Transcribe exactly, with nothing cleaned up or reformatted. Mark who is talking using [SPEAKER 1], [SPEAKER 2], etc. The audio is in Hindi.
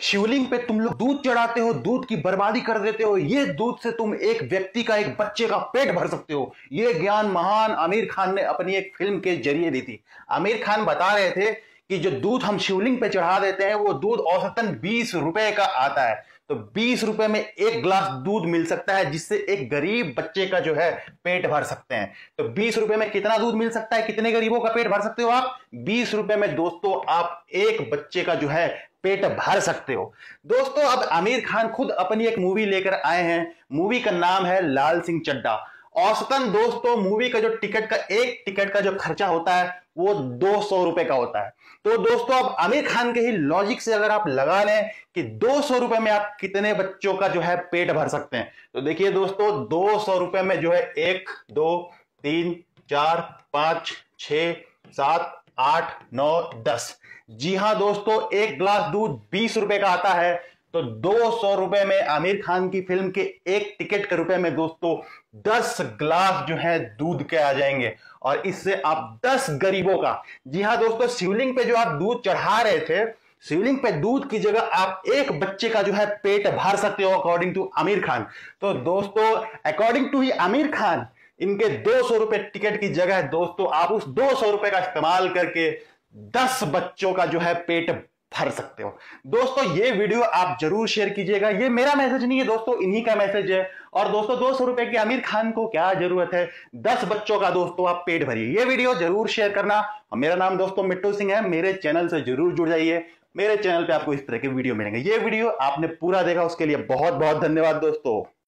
[SPEAKER 1] शिवलिंग पे तुम लोग दूध चढ़ाते हो, दूध की बर्बादी कर देते हो। ये दूध से तुम एक व्यक्ति का, एक बच्चे का पेट भर सकते हो। ये ज्ञान महान आमिर खान ने अपनी एक फिल्म के जरिए दी थी। आमिर खान बता रहे थे कि जो दूध हम शिवलिंग पे चढ़ा देते हैं वो दूध औसतन बीस रुपए का आता है। तो बीस रुपए में एक गिलास दूध मिल सकता है जिससे एक गरीब बच्चे का जो है पेट भर सकते हैं। तो बीस रुपए में कितना दूध मिल सकता है, कितने गरीबों का पेट भर सकते हो आप? बीस रुपए में दोस्तों आप एक बच्चे का जो है पेट भर सकते हो। दोस्तों अब आमिर खान खुद अपनी एक मूवी लेकर आए हैं। मूवी का नाम है लाल सिंह चड्ढा। औसतन दोस्तों मूवी का जो टिकट का एक टिकट का जो खर्चा होता है वो दो सौ रुपए का होता है। तो दोस्तों अब आमिर खान के ही लॉजिक से अगर आप लगा लें कि दो सौ रुपए में आप कितने बच्चों का जो है पेट भर सकते हैं, तो देखिए दोस्तों दो सौ रुपए में जो है एक दो तीन चार पांच छ सात आठ नौ दस, जी हां दोस्तों एक गिलास दूध बीस रुपए का आता है। तो दो सौ रुपए में आमिर खान की फिल्म के एक टिकट के रुपए में दोस्तों दस गिलास जो है दूध के आ जाएंगे और इससे आप दस गरीबों का, जी हां दोस्तों शिवलिंग पे जो आप दूध चढ़ा रहे थे, शिवलिंग पे दूध की जगह आप एक बच्चे का जो है पेट भर सकते हो अकॉर्डिंग टू आमिर खान। तो दोस्तों अकॉर्डिंग टू ही आमिर खान इनके दो सौ रुपए टिकट की जगह दोस्तों आप उस दो सौ रुपए का इस्तेमाल करके दस बच्चों का जो है पेट भर सकते हो। दोस्तों ये वीडियो आप जरूर शेयर कीजिएगा। ये मेरा मैसेज नहीं है दोस्तों, इन्हीं का मैसेज है। और दोस्तों दो सौ रुपए की आमिर खान को क्या जरूरत है, दस बच्चों का दोस्तों आप पेट भरिए। ये वीडियो जरूर शेयर करना। मेरा नाम दोस्तों मिट्टू सिंह है। मेरे चैनल से जरूर जुड़ जाइए। मेरे चैनल पे आपको इस तरह के वीडियो मिलेंगे। ये वीडियो आपने पूरा देखा उसके लिए बहुत बहुत धन्यवाद दोस्तों।